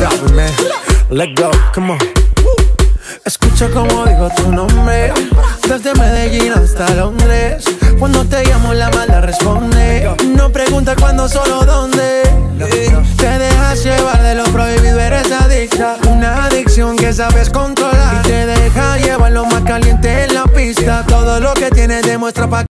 Stop, man. Let go, come on. Escucha como digo tu nombre, desde Medellín hasta Londres. Cuando te llamo la mala responde. No pregunta cuándo, solo dónde. Te dejas llevar de lo prohibido, eres adicta. Una adicción que sabes controlar y te deja llevar lo más caliente en la pista. Todo lo que tienes demuestra pa'